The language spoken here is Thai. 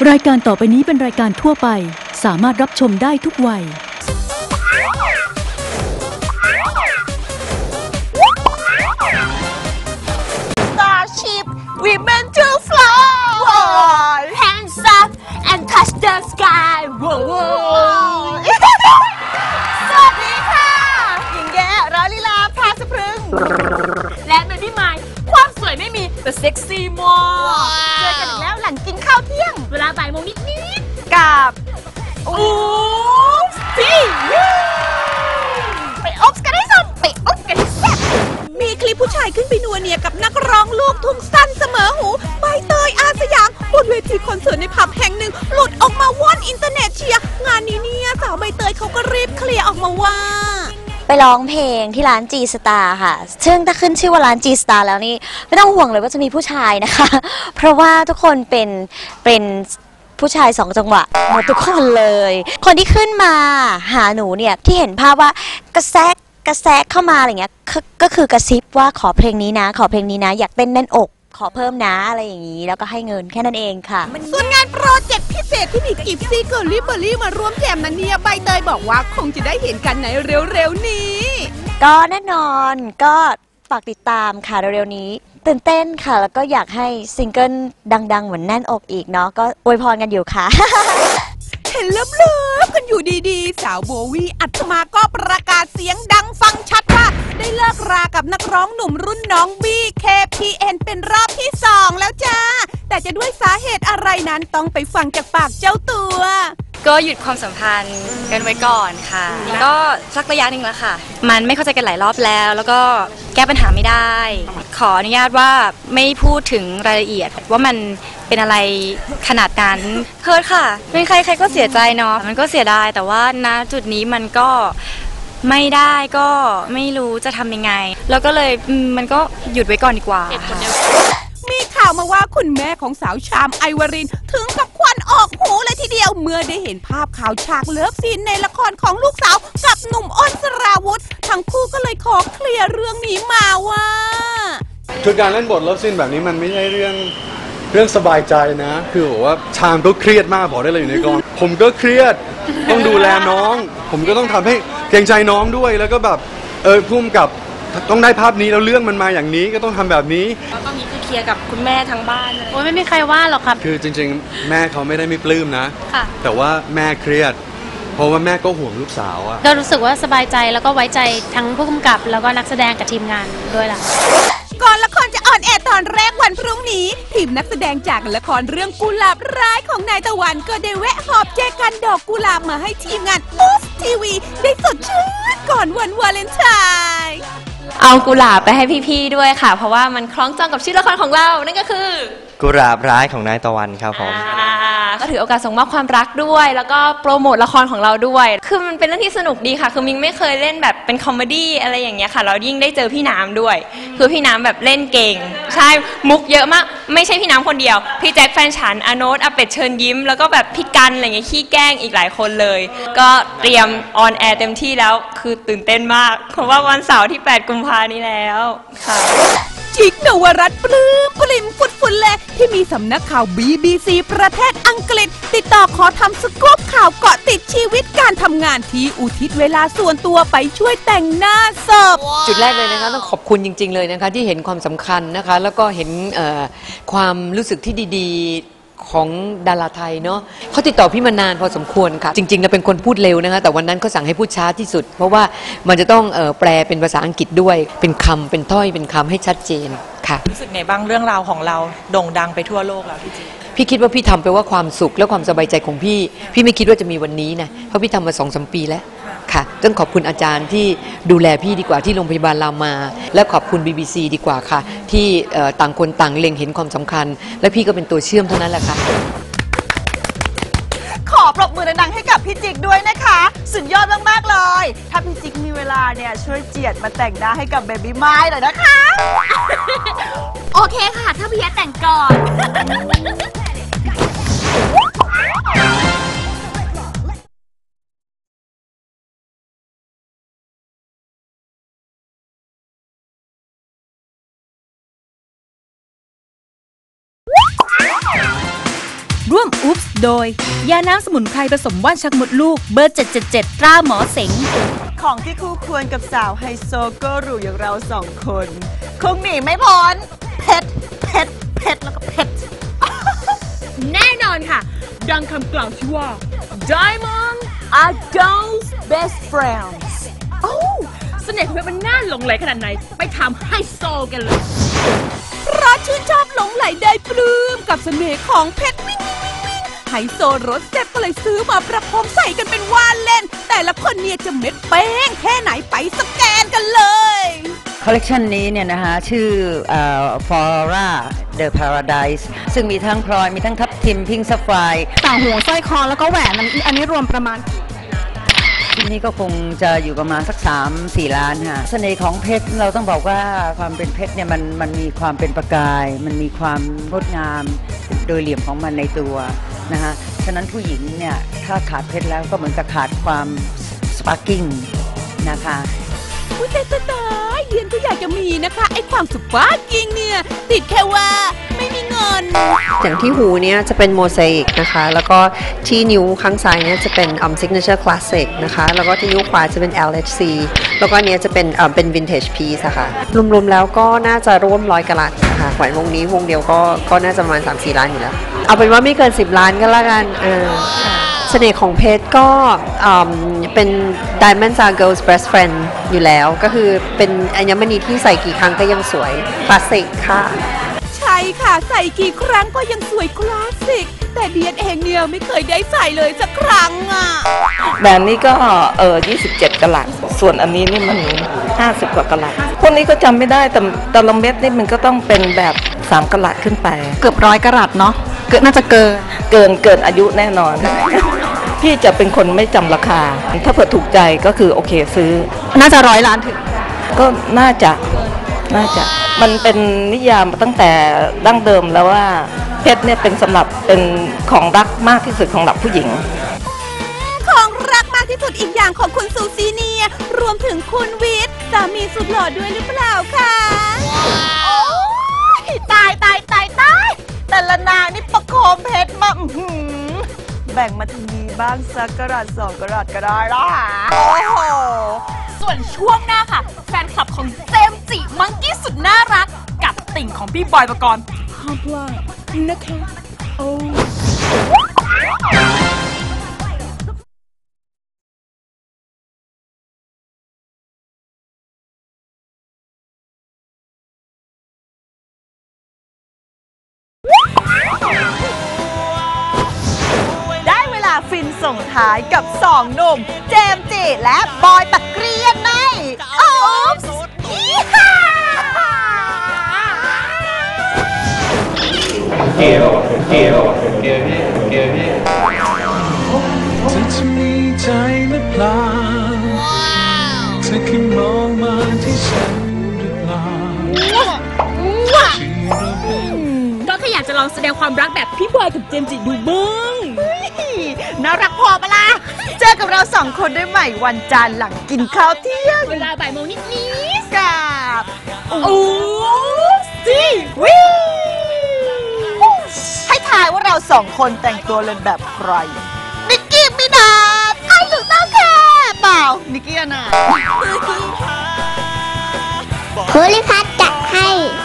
รายการต่อไปนี้เป็นรายการทั่วไปสามารถรับชมได้ทุกวัย Starship Women to Fly Hands up and touch the sky สวัสดีค่ะหญิงแย้ร้อยลีลาพาสะพรึงและเบบี้ไมค์ความสวยไม่มีแต่เซ็กซี่มากเจอกันอีกแล้วหลังกินข้าวเที่ยงเวลาบ่ายโมงนิดๆกับพี่ไปอ๊อบกันให้สมไปอ๊อบกันให้แซ่บมีคลิปผู้ชายขึ้นไปนัวเนียกับนักร้องลูกทุ่งสั้นเสมอหูใบเตยอาสยามบนเวทีคอนเสิร์ตในผับแห่งหนึ่งหลุดออกมาว่อนอินเทอร์เน็ตเชียร์งานนี้เนี่ยสาวใบเตยเขาก็รีบเคลียร์ออกมาว่าไปร้องเพลงที่ร้าน G Star ค่ะซึ่งถ้าขึ้นชื่อว่าร้าน G Star แล้วนี่ไม่ต้องห่วงเลยว่าจะมีผู้ชายนะคะเพราะว่าทุกคนเป็นผู้ชาย2จังหวะหมดทุกคนเลยคนที่ขึ้นมาหาหนูเนี่ยที่เห็นภาพว่ากระแซกเข้ามาอะไรเงี้ยก็คือกระซิบว่าขอเพลงนี้นะขอเพลงนี้นะอยากเต้นแน่นอกขอเพิ่มนะอะไรอย่างนี้แล้วก็ให้เงินแค่นั้นเองค่ะส่วนงานโปรเจกต์พิเศษที่มีกิฟซี่เกอร์ลี่เบอร์รี่มาร่วมแจมนั้นเนี่ยใบเตยบอกว่าคงจะได้เห็นกันในเร็วๆนี้ก็แน่นอนก็ฝากติดตามค่ะเร็วๆนี้ตื่นเต้นค่ะแล้วก็อยากให้ซิงเกิลดังๆเหมือนแน่นอกอีกเนาะก็อวยพรกันอยู่ค่ะเห็นเลิฟกันอยู่ดีๆสาวโบวี่อัศมาก็ประกาศเสียงดังฟังชัดว่าได้เลิกรากับนักร้องหนุ่มรุ่นน้อง BKPN เป็นรอบที่2แล้วจ้าแต่จะด้วยสาเหตุอะไรนั้นต้องไปฟังจากปากเจ้าตัวก็หยุดความสัมพันธ์กันไว้ก่อนค่ะก็สักระยะหนึ่งแล้วค่ะมันไม่เข้าใจกันหลายรอบแล้วก็แก้ปัญหาไม่ได้ขออนุญาตว่าไม่พูดถึงรายละเอียดว่ามันเป็นอะไรขนาดนั้นเคิร์ดค่ะเป็นใครก็เสียใจเนาะมันก็เสียดายแต่ว่าณจุดนี้มันก็ไม่ได้ก็ไม่รู้จะทำยังไงแล้วก็เลยมันก็หยุดไว้ก่อนดีกว่ามีข่าวมาว่าคุณแม่ของสาวชามไอวรินถึงกับควันออกหูเลยทีเดียวเมื่อได้เห็นภาพข่าวฉากเลิฟซีนในละครของลูกสาวกับหนุ่มอ้นสราวุธทั้งคู่ก็เลยขอเคลียร์เรื่องนี้มาว่าคือการเล่นบทเลิฟซีนแบบนี้มันไม่ใช่เรื่องสบายใจนะคือบอกว่าชามก็เครียดมากบอกได้เลยอยู่ในกองผมก็เครียดต้องดูแลน้องผมก็ต้องทำให้เกรงใจน้องด้วยแล้วก็แบบพุ่มกับต้องได้ภาพนี้แล้วเรื่องมันมาอย่างนี้ก็ต้องทำแบบนี้แล้วตอนนี้คือเคลียร์กับคุณแม่ทั้งบ้านเลยโอ้ยไม่มีใครว่าหรอกครับคือจริงๆแม่เขาไม่ได้ไม่ปลื้มนะแต่ว่าแม่เครียดเพราะว่าแม่ก็ห่วงลูกสาวอะเรารู้สึกว่าสบายใจแล้วก็ไว้ใจทั้งผู้กำกับแล้วก็นักแสดงกับทีมงานด้วยล่ะก่อนละครจะออนแอร์ตอนแรกวันพรุ่งนี้ทีมนักแสดงจากละครเรื่องกุหลาบร้ายของนายตะวันก็ได้แวะหอบแจกันดอกกุหลาบมาให้ทีมงานอุ๊บทีวีได้สดชื่นก่อนวันวาเลนไทน์เอากุหลาบไปให้พี่ๆด้วยค่ะเพราะว่ามันคล้องจองกับชื่อละครของเรานั่นก็คือกุหลาบร้ายของนายตะวันครับผมก็ถือโอกาสส่งมอบความรักด้วยแล้วก็โปรโมทละครของเราด้วยคือมันเป็นเรื่องที่สนุกดีค่ะคือมิงไม่เคยเล่นแบบเป็นคอมเมดี้อะไรอย่างเงี้ยค่ะเรายิ่งได้เจอพี่น้ำด้วยคือพี่น้ำแบบเล่นเก่งใช่มุกเยอะมากไม่ใช่พี่น้ำคนเดียวพี่แจ็คแฟนฉันอาโนตอาเป็ดเชิญยิ้มแล้วก็แบบพี่กันอะไรเงี้ยขี้แกล้งอีกหลายคนเลยก็เตรียมออนแอร์เต็มที่แล้วคือตื่นเต้นมากเพราะว่าวันเสาร์ที่8 กุมภาพันธ์นี้แล้วค่ะจิกนวรัตน์ปลื้มปริ่มฟุดเลยที่มีสำนักข่าว BBC ประเทศอังกฤษติดต่อขอทำสกู๊ปข่าวเกาะติดชีวิตการทำงานที่อุทิศเวลาส่วนตัวไปช่วยแต่งหน้าศพจุดแรกเลยนะคะต้องขอบคุณจริงๆเลยนะคะที่เห็นความสำคัญนะคะแล้วก็เห็นความรู้สึกที่ดีๆของดาราไทยเนาะเขาติดต่อพี่มานานพอสมควรค่ะจริงๆแล้วเป็นคนพูดเร็วนะคะแต่วันนั้นเขาสั่งให้พูดช้าที่สุดเพราะว่ามันจะต้องแปลเป็นภาษาอังกฤษด้วยเป็นคำเป็นถ้อยเป็นคำให้ชัดเจนค่ะรู้สึกไงบ้างเรื่องราวของเราโด่งดังไปทั่วโลกแล้วพี่คิดว่าพี่ทำไปว่าความสุขและความสบายใจของพี่ไม่คิดว่าจะมีวันนี้นะเพราะพี่ทำมา2-3 ปีแล้วค่ะต้องขอบคุณอาจารย์ที่ดูแลพี่ดีกว่าที่โรงพยาบาลรามาและขอบคุณ BBC ดีกว่าค่ะที่ต่างคนต่างเล็งเห็นความสำคัญและพี่ก็เป็นตัวเชื่อมเท่านั้นแหละค่ะขอปรบมือดังๆให้กับพี่จิกด้วยนะคะสุดยอดมากๆเลยถ้าพี่จิกมีเวลาเนี่ยช่วยเจียดมาแต่งหน้าให้กับเบบี้ไม้หน่อยนะคะโอเคค่ะถ้าพี่แย้แต่งก่อนร่วมอุ๊บส์โดยยาน้ำสมุนไพรผสมว่านชักมดลูกเบอร์ 777 ตราหมอเสงของที่คู่ควรกับสาวไฮโซก็หรูอย่างเราสองคนคงหนีไม่พ้นเพชรแล้วก็เพชรแน่นอนค่ะ ดังคำกล่าวที่ว่า Diamond are girls' best friends โอ้เสน่ห์ของเพชรมันน่าหลงไหลขนาดไหน ไปถามไฮโซกันเลยเพราะชื่นชอบหลงไหลได้ปลื้มกับเสน่ห์ของเพชรวิ่งไฮโซรสแซ่บก็เลยซื้อมาประพรมใส่กันเป็นว่าเล่น แต่ละคนเนี่ยจะเม็ดเป้งแค่ไหนไปสแกนกันเลยคอลเลกชันนี้เนี่ยนะคะชื่อFlora the Paradise ซึ่งมีทั้งพลอยมีทั้งทับทิมพิงค์ซัฟไฟร์ต่างหูสร้อยคอแล้วก็แหวนอันนี้รวมประมาณที่นี่ก็คงจะอยู่ประมาณสัก 3-4 ล้านค่ะเสน่ห์ของเพชรเราต้องบอกว่าความเป็นเพชรเนี่ยมันมีความเป็นประกายมันมีความงดงามโดยเหลี่ยมของมันในตัวนะคะฉะนั้นผู้หญิงเนี่ยถ้าขาดเพชรแล้วก็เหมือนกับขาดความสปาร์กิ้งนะคะอุ้ยตายเรียนก็อยากจะมีนะคะไอ้ความสปาร์กิ้งเนี่ยติดแค่ว่าไม่มีเงินอย่างที่หูเนี่ยจะเป็นโมเสกนะคะแล้วก็ที่นิ้วข้างซ้ายเนี่ยจะเป็นsignature classic นะคะแล้วก็ที่นิ้วขวาจะเป็น LHC แล้วก็อันนี้จะเป็น vintage piece ค่ะรวมๆแล้วก็น่าจะร่วม100 กะรัตนะคะแหวนวงนี้วงเดียวก็น่าจะประมาณ 3-4 ล้านอยู่แล้วเอาเป็นว่าไม่เกิน10 ล้านก็แล้วกันเสน่ห์ของเพชรก็เป็น Diamonds are girls' best friend อยู่แล้วก็คือเป็นอัญมณีที่ใส่กี่ครั้งก็ยังสวยคลาสสิกค่ะใช่ค่ะใส่กี่ครั้งก็ยังสวยคลาสสิกแต่เดียนเองเนี่ยไม่เคยได้ใส่เลยสักครั้งอ่ะแบบนี้ก็27 กะรัตส่วนอันนี้นี่มัน50 กว่ากะรัตพวกนี้ก็จำไม่ได้แต่ละเม็ดนี่มันก็ต้องเป็นแบบ3 กะรัตขึ้นไปเกือบ100 กะรัตเนาะน่าจะเกินอายุแน่นอนพี่จะเป็นคนไม่จำราคาถ้าเผื่อถูกใจก็คือโอเคซื้อน่าจะ100 ล้านถึงก็น่าจะมันเป็นนิยามตั้งแต่ดั้งเดิมแล้วว่าเพชรเนี่ยเป็นของรักมากที่สุดของหลักผู้หญิงของรักมากที่สุดอีกอย่างของคุณซูซีเนียรวมถึงคุณวิทย์สามีสุดหล่อด้วยหรือเปล่าคะตายแต่ละนางนี่ประโคมเพชรมาแบ่งมาทางนี้บ้างสักกะรัต2 กะรัตก็ได้ละโอ้โหส่วนช่วงหน้าค่ะแฟนคลับของเจมส์จิมังกี้สุดน่ารักกับติ่งของพี่บอยปกรณ์ห้ามพลาดนะคะโอ้ฟินส่งท้ายกับ2 หนุ่มเจมส์จิและบอยปกรียนในอุ๊บส์เกลพี่เธอจะมีใจหรือเปล่าเธอแค่มองมาที่ฉันหรือเปล่าก็แค่อยากจะลองแสดงความรักแบบพี่บอยกับเจมส์จิดูบ้างน่ารักพอปะล่ะเจอกับเรา2 คนได้ใหม่วันจันทร์หลังกินข้าวเที่ยงเวลาบ่ายโมงนิดกับสิวิให้ทายว่าเรา2 คนแต่งตัวเล่นแบบใครนิกกี้มินาจถูกต้องค่ะเปล่านิกกี้นะภูริพัฒน์จัดให้